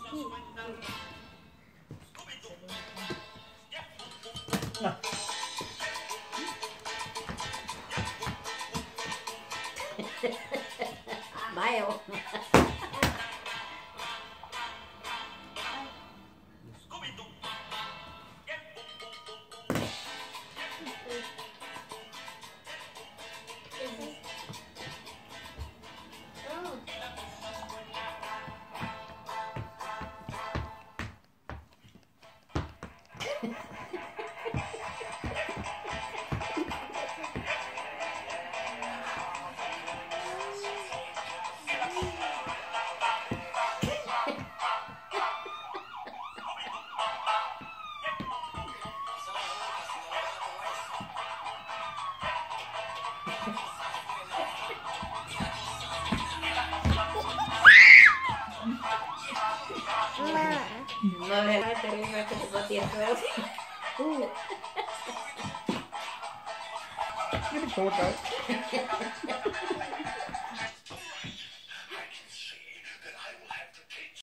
Mayo. No me va a terminar que se va a tirar. Give me 4 guys.